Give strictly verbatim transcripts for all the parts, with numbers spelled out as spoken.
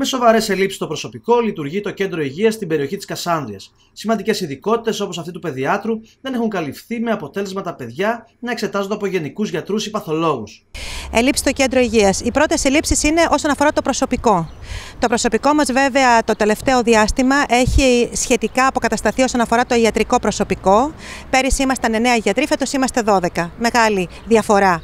Με σοβαρές ελλείψεις στο προσωπικό λειτουργεί το κέντρο υγείας στην περιοχή της Κασάνδριας. Σημαντικές ειδικότητες όπως αυτή του παιδιάτρου δεν έχουν καλυφθεί, με αποτέλεσμα τα παιδιά να εξετάζονται από γενικούς γιατρούς ή παθολόγους. Ελλείψεις στο κέντρο υγείας. Οι πρώτες ελλείψεις είναι όσον αφορά το προσωπικό. Το προσωπικό μας, βέβαια, το τελευταίο διάστημα έχει σχετικά αποκατασταθεί όσον αφορά το ιατρικό προσωπικό. Πέρυσι ήμασταν εννέα γιατροί, φέτος είμαστε δώδεκα. Μεγάλη διαφορά.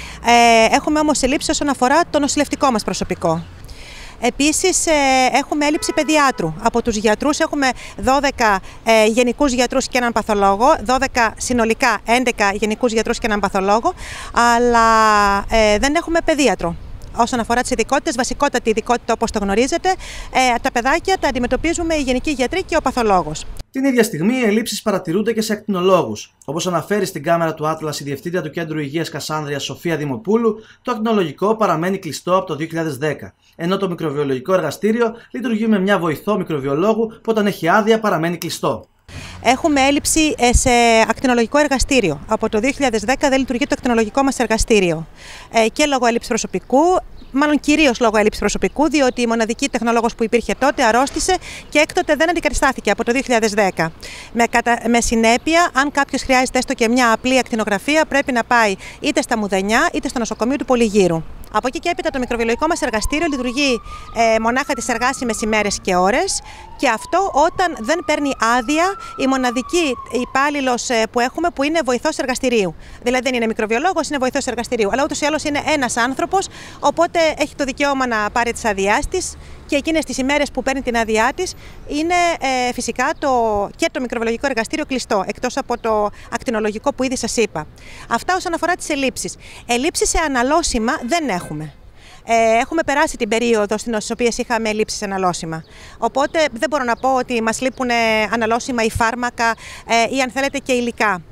Ε, έχουμε όμως ελλείψεις όσον αφορά το νοσηλευτικό μας προσωπικό. Επίσης, ε, έχουμε έλλειψη παιδιάτρου. Από τους γιατρούς έχουμε δώδεκα ε, γενικούς γιατρούς και έναν παθολόγο, δώδεκα συνολικά, έντεκα γενικούς γιατρούς και έναν παθολόγο, αλλά ε, δεν έχουμε παιδίατρο. Όσον αφορά τις ειδικότητες, βασικότατη ειδικότητα όπως το γνωρίζετε, ε, τα παιδάκια τα αντιμετωπίζουμε οι γενικοί γιατροί και ο παθολόγος. Την ίδια στιγμή, οι ελλείψεις παρατηρούνται και σε ακτινολόγους. Όπως αναφέρει στην κάμερα του Atlas η διευθύντρια του Κέντρου Υγείας Κασάνδριας, Σοφία Δημοπούλου, το ακτινολογικό παραμένει κλειστό από το δύο χιλιάδες δέκα, ενώ το μικροβιολογικό εργαστήριο λειτουργεί με μια βοηθό μικροβιολόγου που όταν έχει άδεια παραμένει κλειστό. Έχουμε έλλειψη σε ακτινολογικό εργαστήριο. Από το δύο χιλιάδες δέκα δεν λειτουργεί το ακτινολογικό μας εργαστήριο. Ε, και λόγω έλλειψης προσωπικού, μάλλον κυρίως λόγω έλλειψης προσωπικού, διότι η μοναδική τεχνολόγος που υπήρχε τότε αρρώστησε και έκτοτε δεν αντικαταστάθηκε από το δύο χιλιάδες δέκα. Με, κατα... με συνέπεια, αν κάποιος χρειάζεται έστω και μια απλή ακτινογραφία, πρέπει να πάει είτε στα Μουδενιά είτε στο νοσοκομείο του Πολυγύρου. Από εκεί και έπειτα το μικροβιολογικό μας εργαστήριο λειτουργεί ε, μονάχα τις εργάσιμες ημέρες και ώρες, και αυτό όταν δεν παίρνει άδεια η μοναδική υπάλληλος ε, που έχουμε, που είναι βοηθός εργαστηρίου. Δηλαδή δεν είναι μικροβιολόγος, είναι βοηθός εργαστηρίου, αλλά ούτως ή άλλως είναι ένας άνθρωπος, οπότε έχει το δικαίωμα να πάρει τις άδειάς της, και εκείνες τις ημέρες που παίρνει την άδειά της είναι ε, φυσικά το, και το μικροβιολογικό εργαστήριο κλειστό, εκτός από το ακτινολογικό που ήδη σας είπα. Αυτά όσον αφορά τις ελλείψεις. Ελλείψεις σε αναλώσιμα δεν έχουμε. Ε, έχουμε περάσει την περίοδο στην οποία είχαμε ελλείψεις σε αναλώσιμα. Οπότε δεν μπορώ να πω ότι μας λείπουν αναλώσιμα ή φάρμακα ε, ή αν θέλετε και υλικά.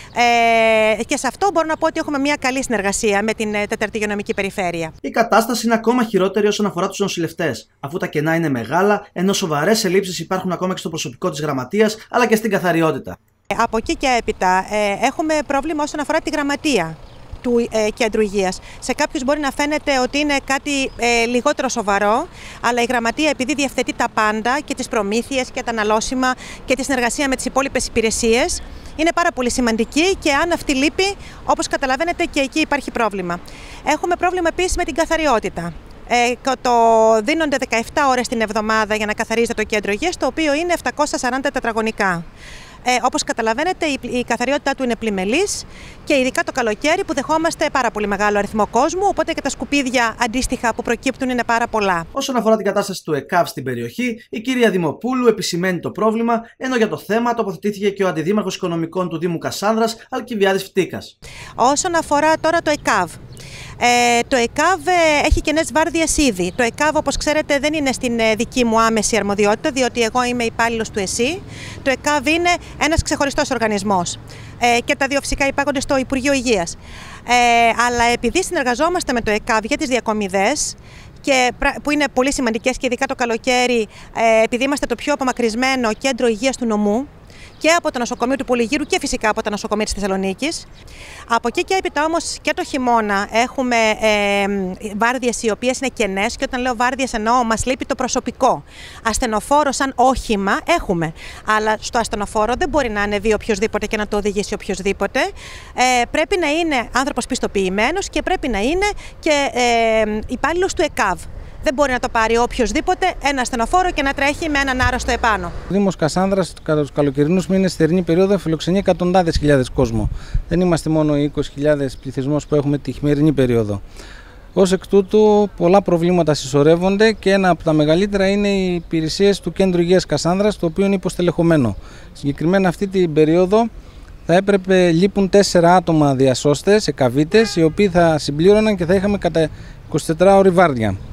Ε, και σε αυτό μπορώ να πω ότι έχουμε μια καλή συνεργασία με την τέταρτη υγειονομική περιφέρεια. Η κατάσταση είναι ακόμα χειρότερη όσον αφορά τους νοσηλευτές, αφού τα κενά είναι μεγάλα, ενώ σοβαρές ελλείψεις υπάρχουν ακόμα και στο προσωπικό της γραμματείας αλλά και στην καθαριότητα. Από εκεί και έπειτα ε, έχουμε πρόβλημα όσον αφορά τη γραμματεία του ε, κέντρου υγείας. Σε κάποιους μπορεί να φαίνεται ότι είναι κάτι ε, λιγότερο σοβαρό, αλλά η γραμματεία, επειδή διευθετεί τα πάντα και τις προμήθειες και τα αναλώσιμα και τη συνεργασία με τις υπόλοιπες υπηρεσίες, είναι πάρα πολύ σημαντική, και αν αυτή λείπει, όπως καταλαβαίνετε, και εκεί υπάρχει πρόβλημα. Έχουμε πρόβλημα επίσης με την καθαριότητα. Ε, το δίνονται δεκαεπτά ώρες την εβδομάδα για να καθαρίζεται το κέντρο υγείας, το οποίο είναι επτακόσια σαράντα τετραγωνικά. Ε, όπως καταλαβαίνετε, η, η καθαριότητά του είναι πλημελής, και ειδικά το καλοκαίρι που δεχόμαστε πάρα πολύ μεγάλο αριθμό κόσμου, οπότε και τα σκουπίδια αντίστοιχα που προκύπτουν είναι πάρα πολλά. Όσον αφορά την κατάσταση του ΕΚΑΒ στην περιοχή, η κυρία Δημοπούλου επισημαίνει το πρόβλημα, ενώ για το θέμα τοποθετήθηκε και ο Αντιδήμαρχος Οικονομικών του Δήμου Κασάνδρας, Αλκιβιάδης Φτίκας. Όσον αφορά τώρα το ΕΚΑΒ. Ε, το ΕΚΑΒ έχει κενές βάρδιες ήδη. Το ΕΚΑΒ, όπως ξέρετε, δεν είναι στην δική μου άμεση αρμοδιότητα, διότι εγώ είμαι υπάλληλος του ΕΣΥ. Το ΕΚΑΒ είναι ένας ξεχωριστός οργανισμός. Ε, και τα δύο φυσικά υπάγονται στο Υπουργείο Υγείας. Ε, αλλά επειδή συνεργαζόμαστε με το ΕΚΑΒ για τις διακομιδές, και που είναι πολύ σημαντικές, και ειδικά το καλοκαίρι, ε, επειδή είμαστε το πιο απομακρυσμένο κέντρο υγείας του νομού, και από το νοσοκομείο του Πολυγύρου και φυσικά από τα νοσοκομεία της Θεσσαλονίκης. Από εκεί και έπειτα όμως και το χειμώνα έχουμε ε, βάρδιες οι οποίες είναι κενές, και όταν λέω βάρδιες εννοώ μας λείπει το προσωπικό. Ασθενοφόρο σαν όχημα έχουμε, αλλά στο ασθενοφόρο δεν μπορεί να ανεβεί οποιοδήποτε και να το οδηγήσει οποιοδήποτε. Ε, πρέπει να είναι άνθρωπος πιστοποιημένος και πρέπει να είναι και ε, υπάλληλος του ΕΚΑΒ. Δεν μπορεί να το πάρει οποιοδήποτε ένα ασθενοφόρο και να τρέχει με έναν άρρωστο επάνω. Ο Δήμος Κασάνδρας κατά τους καλοκαιρινούς μήνες, θερινή περίοδο, φιλοξενεί εκατοντάδες χιλιάδες κόσμο. Δεν είμαστε μόνο οι είκοσι χιλιάδες πληθυσμός που έχουμε τη χειμερινή περίοδο. Ως εκ τούτου, πολλά προβλήματα συσσωρεύονται, και ένα από τα μεγαλύτερα είναι οι υπηρεσίες του Κέντρου Υγείας Κασάνδρας, το οποίο είναι υποστελεχωμένο. Συγκεκριμένα αυτή την περίοδο θα έπρεπε, λείπουν τέσσερα άτομα διασώστες, εκαβίτες, οι οποίοι θα συμπλήρωναν και θα είχαμε κατά εικοσιτετράωρη βάρδια.